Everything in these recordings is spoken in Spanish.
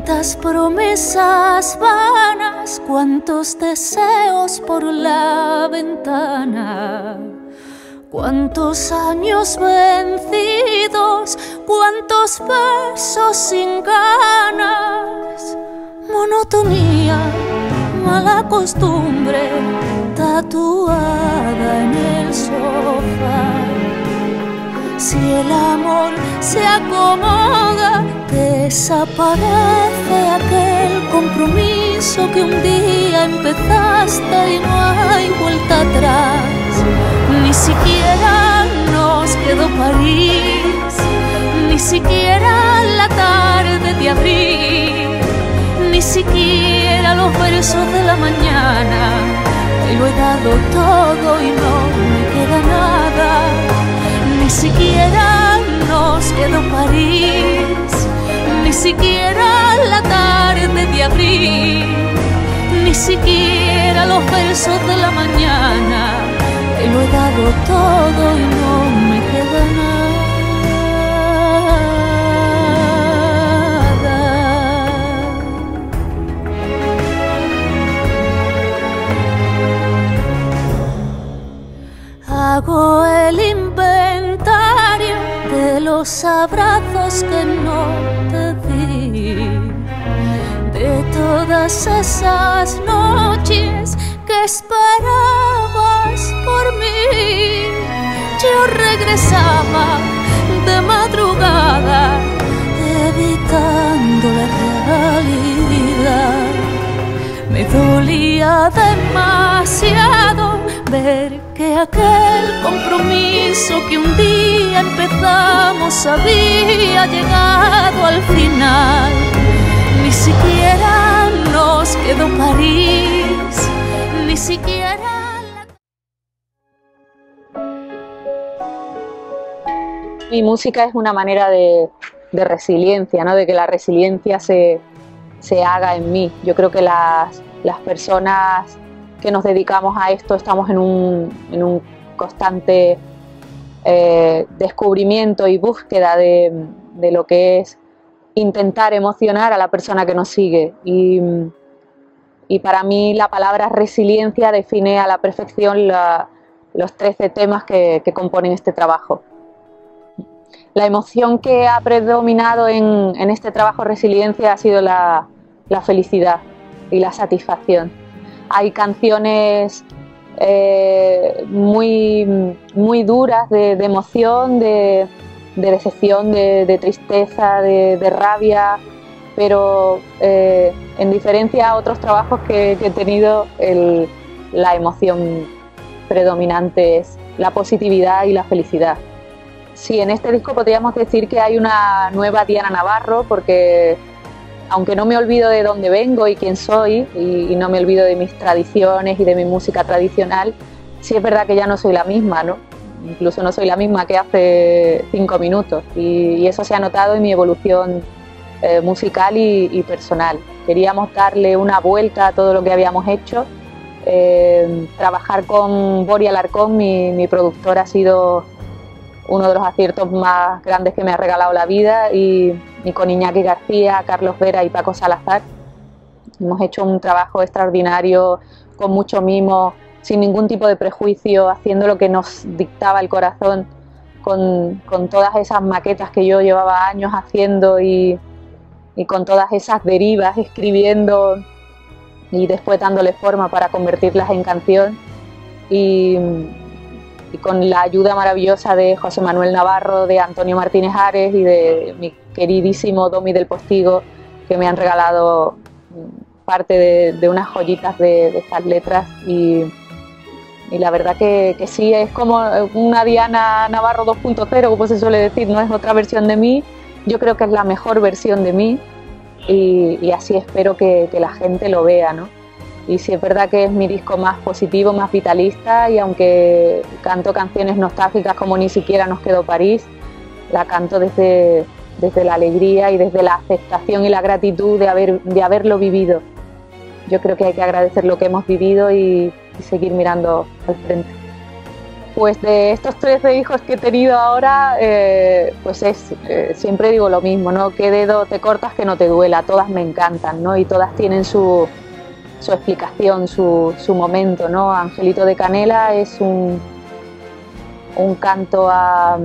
Cuántas promesas vanas, cuántos deseos por la ventana, cuántos años vencidos, cuántos besos sin ganas, monotonía, mala costumbre, tatuada en el sofá. Si el amor se acomoda, desaparece aquel compromiso que un día empezaste y no hay vuelta atrás. Ni siquiera nos quedó París, ni siquiera la tarde de abril, ni siquiera los versos de la mañana. Te lo he dado todo y no me queda nada. Ni siquiera nos quedó París, ni siquiera la tarde de abril, ni siquiera los versos de la mañana. Te lo he dado todo y no me queda nada. Hago el inventario de los abrazos que no te di, de todas esas noches que esperabas por mí. Yo regresaba de madrugada, evitando la realidad. Me dolía demasiado ver que aquel compromiso que un día empezamos había llegado al final. Ni siquiera nos quedó París, ni siquiera Mi música es una manera de resiliencia, ¿no? De que la resiliencia se haga en mí. Yo creo que las personas que nos dedicamos a esto estamos en un constante descubrimiento y búsqueda de lo que es intentar emocionar a la persona que nos sigue. Y para mí la palabra resiliencia define a la perfección los 13 temas que componen este trabajo. La emoción que ha predominado en este trabajo Resiliencia ha sido la felicidad y la satisfacción. Hay canciones muy duras de emoción, de decepción, de tristeza, de rabia, pero en diferencia a otros trabajos que he tenido, la emoción predominante es la positividad y la felicidad. Sí, en este disco podríamos decir que hay una nueva Diana Navarro, porque aunque no me olvido de dónde vengo y quién soy, y no me olvido de mis tradiciones y de mi música tradicional, sí es verdad que ya no soy la misma, ¿no? Incluso no soy la misma que hace 5 minutos, y eso se ha notado en mi evolución musical y personal. Queríamos darle una vuelta a todo lo que habíamos hecho. Trabajar con Bori Alarcón, mi productor, ha sido uno de los aciertos más grandes que me ha regalado la vida, y con Iñaki García, Carlos Vera y Paco Salazar hemos hecho un trabajo extraordinario, con mucho mimo, sin ningún tipo de prejuicio, haciendo lo que nos dictaba el corazón, con todas esas maquetas que yo llevaba años haciendo y con todas esas derivas, escribiendo y después dándole forma para convertirlas en canción, y con la ayuda maravillosa de José Manuel Navarro, de Antonio Martínez Ares y de mi queridísimo Domi del Postigo, que me han regalado parte de unas joyitas de estas letras, y la verdad que sí, es como una Diana Navarro 2.0, como se suele decir, no es otra versión de mí. Yo creo que es la mejor versión de mí, y así espero que la gente lo vea, ¿no? Y sí es verdad que es mi disco más positivo, más vitalista, y aunque canto canciones nostálgicas como Ni siquiera nos quedó París, la canto desde la alegría y desde la aceptación y la gratitud de haberlo vivido. Yo creo que hay que agradecer lo que hemos vivido y seguir mirando al frente. Pues de estos 13 hijos que he tenido ahora, pues siempre digo lo mismo, ¿no? ¿Qué dedo te cortas que no te duela? Todas me encantan, ¿no? Y todas tienen su explicación, su momento, ¿no? Angelito de Canela es un canto a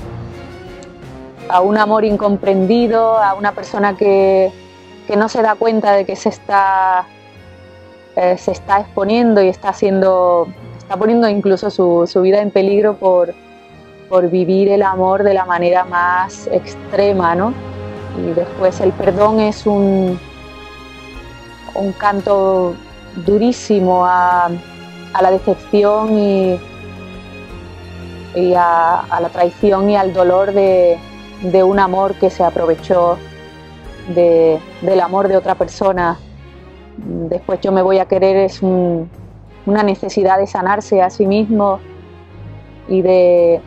un amor incomprendido, a una persona que no se da cuenta de que se está exponiendo y está poniendo incluso su vida en peligro por vivir el amor de la manera más extrema, ¿no? Y después el perdón es un canto durísimo a la decepción y a la traición y al dolor de un amor que se aprovechó del amor de otra persona. Después yo me voy a querer es una necesidad de sanarse a sí mismo y de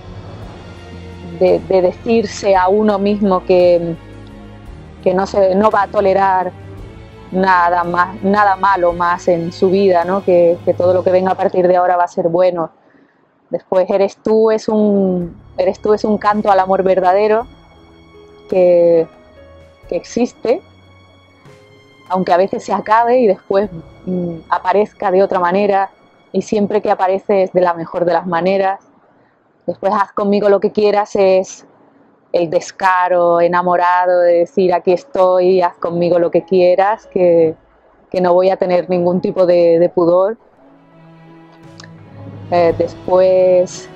decirse a uno mismo que no va a tolerar nada malo más en su vida, ¿no? Que todo lo que venga a partir de ahora va a ser bueno. Después Eres tú es un canto al amor verdadero que existe, aunque a veces se acabe y después aparezca de otra manera, y siempre que aparece es de la mejor de las maneras. Después Haz conmigo lo que quieras es el descaro enamorado de decir aquí estoy, haz conmigo lo que quieras, que no voy a tener ningún tipo de pudor. Después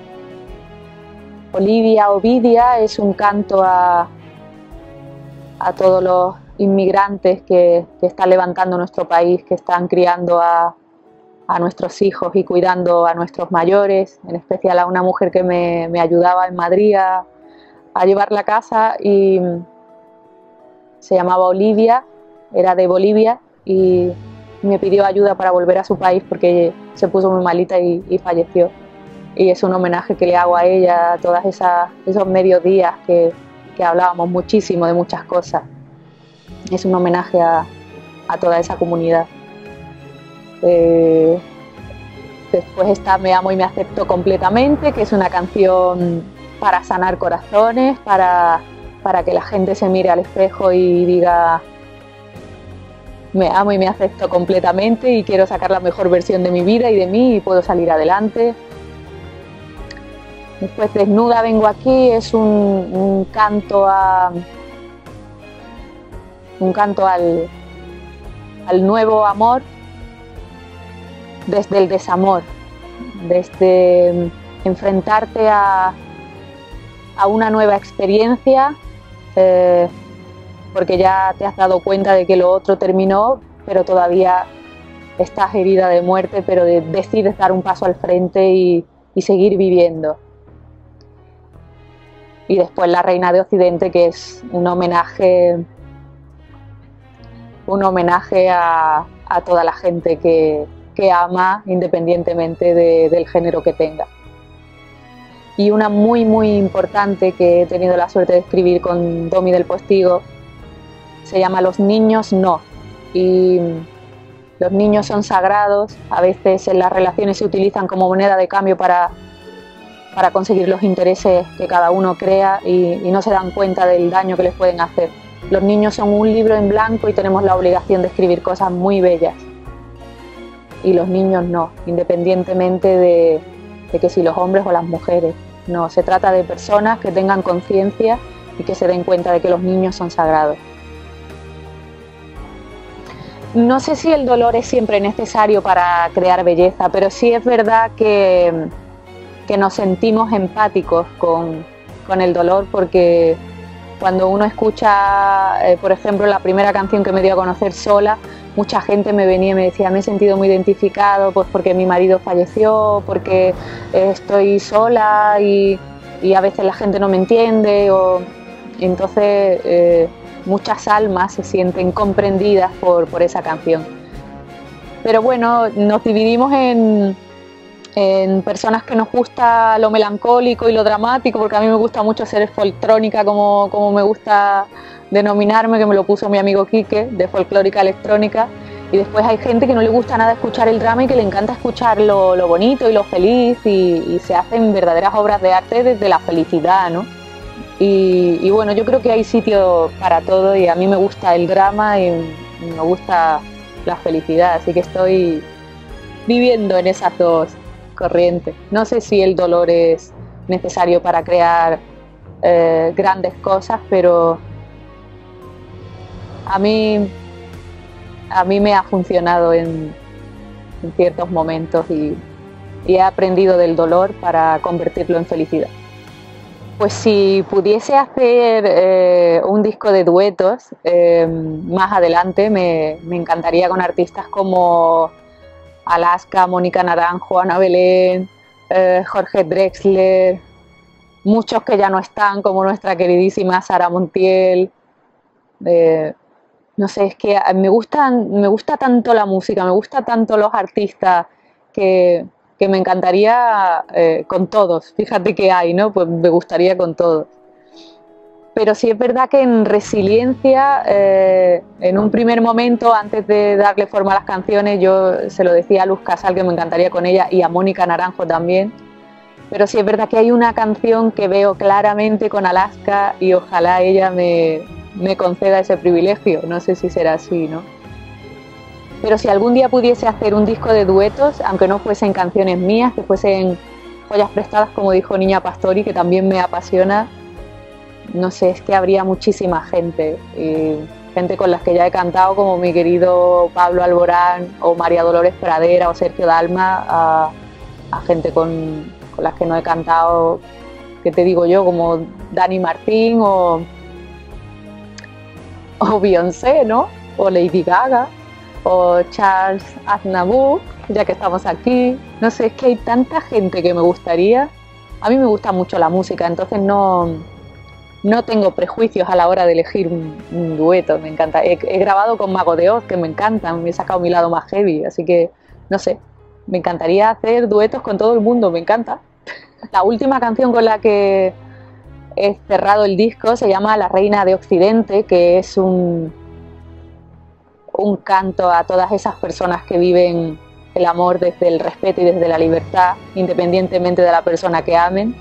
Ovidia es un canto a todos los inmigrantes que están levantando nuestro país, que están criando a nuestros hijos y cuidando a nuestros mayores, en especial a una mujer que me ayudaba en Madrid a llevar la casa y se llamaba Olivia, era de Bolivia y me pidió ayuda para volver a su país porque se puso muy malita y falleció. Y es un homenaje que le hago a ella, a todos esos mediodías que hablábamos muchísimo de muchas cosas. Es un homenaje a toda esa comunidad. Después está Me amo y me acepto completamente, que es una canción para sanar corazones, para que la gente se mire al espejo y diga me amo y me acepto completamente y quiero sacar la mejor versión de mi vida y de mí y puedo salir adelante. Después Desnuda vengo aquí es un canto al nuevo amor desde el desamor, desde enfrentarte a una nueva experiencia, porque ya te has dado cuenta de que lo otro terminó, pero todavía estás herida de muerte, pero decides dar un paso al frente y seguir viviendo. Y después La Reina de Occidente, que es un homenaje a toda la gente que ama, independientemente del género que tenga. Y una muy muy importante que he tenido la suerte de escribir con Domi del Postigo se llama Los niños no. Y los niños son sagrados, a veces en las relaciones se utilizan como moneda de cambio para conseguir los intereses que cada uno crea y no se dan cuenta del daño que les pueden hacer. Los niños son un libro en blanco y tenemos la obligación de escribir cosas muy bellas. Y los niños no, independientemente de que si los hombres o las mujeres. No, se trata de personas que tengan conciencia y que se den cuenta de que los niños son sagrados. No sé si el dolor es siempre necesario para crear belleza, pero sí es verdad que nos sentimos empáticos con el dolor, porque cuando uno escucha, por ejemplo, la primera canción que me dio a conocer, Sola, mucha gente me venía y me decía, me he sentido muy identificado, pues porque mi marido falleció, porque estoy sola y a veces la gente no me entiende, entonces muchas almas se sienten comprendidas por esa canción. Pero bueno, nos dividimos en personas que nos gusta lo melancólico y lo dramático, porque a mí me gusta mucho ser folclórica, como me gusta denominarme, que me lo puso mi amigo Quique, de folclórica electrónica, Y después hay gente que no le gusta nada escuchar el drama y que le encanta escuchar lo bonito y lo feliz, y se hacen verdaderas obras de arte desde la felicidad, ¿no? Y bueno, yo creo que hay sitio para todo, y a mí me gusta el drama y me gusta la felicidad, así que estoy viviendo en esas dos corrientes. No sé si el dolor es necesario para crear grandes cosas, pero a mí me ha funcionado en ciertos momentos, y he aprendido del dolor para convertirlo en felicidad. Pues si pudiese hacer un disco de duetos más adelante, me encantaría con artistas como Alaska, Mónica Naranjo, Ana Belén, Jorge Drexler, muchos que ya no están, como nuestra queridísima Sara Montiel. No sé, es que me gusta tanto la música, me gusta tanto los artistas, que me encantaría con todos. Fíjate que hay, ¿no? Pues me gustaría con todos. Pero sí es verdad que en Resiliencia, en un primer momento, antes de darle forma a las canciones, yo se lo decía a Luz Casal que me encantaría con ella, y a Mónica Naranjo también. Pero sí es verdad que hay una canción que veo claramente con Alaska, y ojalá ella me conceda ese privilegio. No sé si será así, ¿no? Pero si algún día pudiese hacer un disco de duetos, aunque no fuesen canciones mías, que fuesen joyas prestadas, como dijo Niña Pastori, que también me apasiona, no sé, es que habría muchísima gente, gente con las que ya he cantado, como mi querido Pablo Alborán, o María Dolores Pradera, o Sergio Dalma, a gente con las que no he cantado, que te digo yo, como Dani Martín o Beyoncé, ¿no? O Lady Gaga, o Charles Aznavour, ya que estamos aquí. No sé, es que hay tanta gente que me gustaría. A mí me gusta mucho la música, entonces no tengo prejuicios a la hora de elegir un dueto. Me encanta. He grabado con Mago de Oz, que me encantan, me he sacado mi lado más heavy, así que no sé, me encantaría hacer duetos con todo el mundo, me encanta. La última canción con la que he cerrado el disco se llama La Reina de Occidente, que es un canto a todas esas personas que viven el amor desde el respeto y desde la libertad, independientemente de la persona que amen.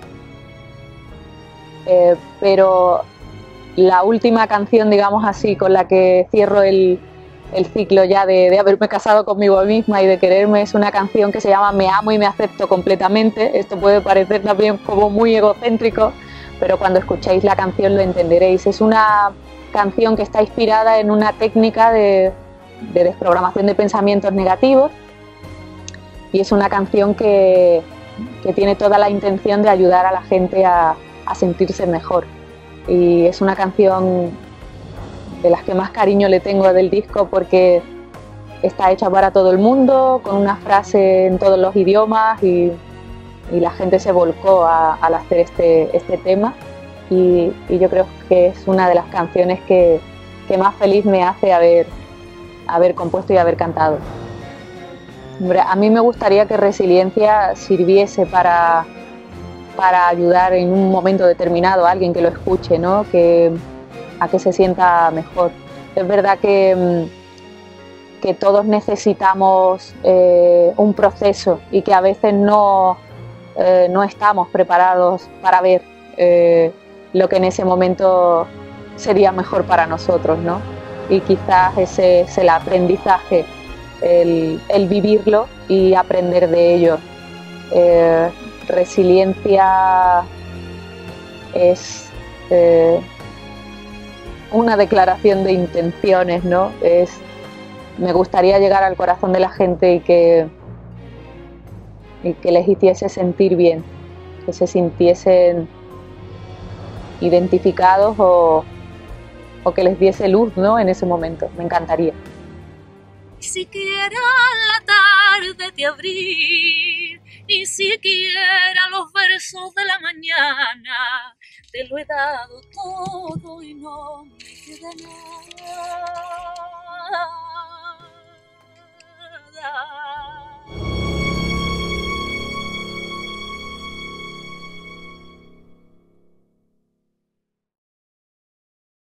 Pero la última canción, digamos así, con la que cierro el ciclo ya de haberme casado conmigo misma y de quererme, es una canción que se llama Me amo y me acepto completamente. Esto puede parecer también como muy egocéntrico, pero cuando escuchéis la canción lo entenderéis. Es una canción que está inspirada en una técnica de desprogramación de pensamientos negativos, y es una canción que tiene toda la intención de ayudar a la gente a sentirse mejor, y es una canción de las que más cariño le tengo del disco, porque está hecha para todo el mundo, con una frase en todos los idiomas, y la gente se volcó al hacer este tema, y yo creo que es una de las canciones que más feliz me hace haber compuesto y haber cantado. Hombre, a mí me gustaría que Resiliencia sirviese para ayudar en un momento determinado a alguien que lo escuche, ¿no? A que se sienta mejor. Es verdad que todos necesitamos un proceso, y que a veces no estamos preparados para ver lo que en ese momento sería mejor para nosotros, ¿no? Y quizás ese es el aprendizaje, el vivirlo y aprender de ello. Resiliencia es una declaración de intenciones, ¿no? Me gustaría llegar al corazón de la gente y que les hiciese sentir bien, que se sintiesen identificados, o que les diese luz, ¿no? En ese momento, me encantaría. Siquiera la tarde de abril, ni siquiera los versos de la mañana, te lo he dado todo y no me queda nada.